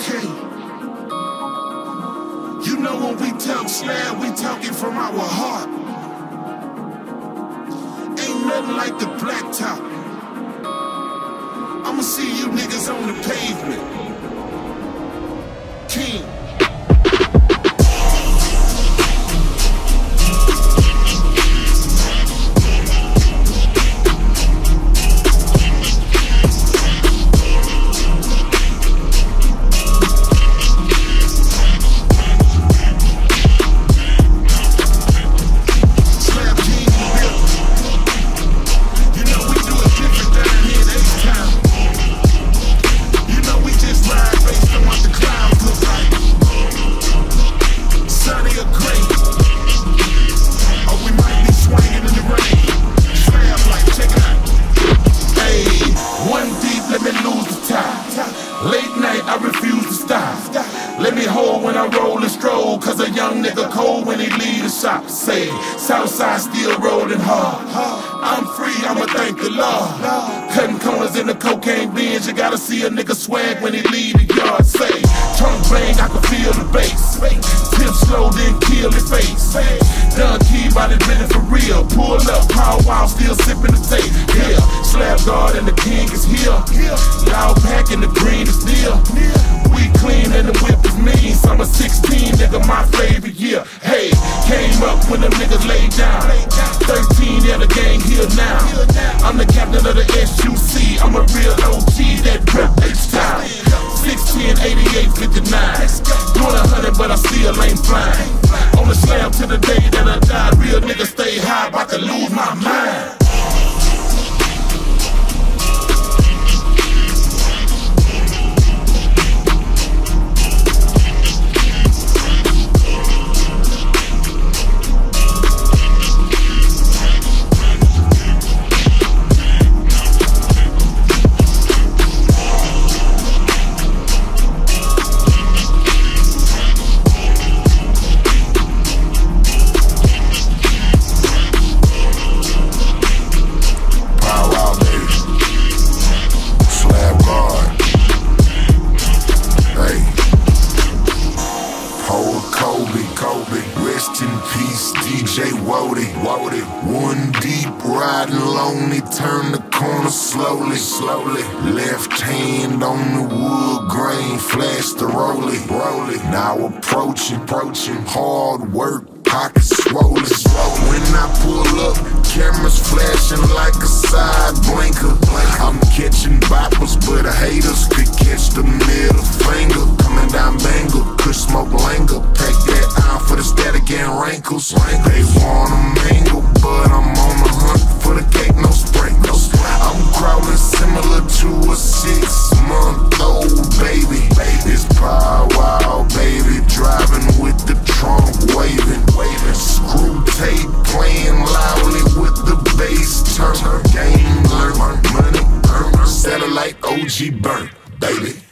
King. You know when we talk slab, we talking from our heart. Ain't nothing like the blacktop. I'ma see you niggas on the pavement. King. Late night, I refuse to stop. Let me hold when I roll and stroll, cause a young nigga cold when he leave the shop. Say, Southside still rolling hard. I'm free, I'ma thank the Lord. Cutting corners in the cocaine bins, you gotta see a nigga swag when he leave the yard. Say, trunk bang, I can feel the bass. Tip slow, then kill the face. Done key body ready for real. Pull up, power wow, still sipping the tape. Yeah, Slab God and the king is here. Y'all packing the green is near. We clean and the whip is mean. Summer 16, nigga, my favorite year. Hey, came up when them niggas laid down. 13, yeah, the gang here now. I'm the captain of the SUC. I'm a real OG that rep H-Town. 16, 88, 59. Doing 100, but I still ain't flying. On the slam to the day that I die. Real niggas stay high, about to lose my mind. Kobe, rest in peace, DJ Wody. One deep, riding lonely, turn the corner slowly. Left hand on the wood grain, flash the rollie. Now approaching, hard work, pockets swollen. When I pull up, cameras flashing like a side blinker. I'm catching boppers, but haters could catch the middle finger. Coming down Bengal, Kush smoke Langer, pack that out for the static and rankles. They wanna mingle, but I'm on the hunt for the cake, no sprinkles. I'm crawling similar to a 6-month-old baby. It's Pow Wow, baby, driving with the trunk waving. Screw tape playing loudly with the bass turn. Game learn, money earn, satellite OG burn, baby.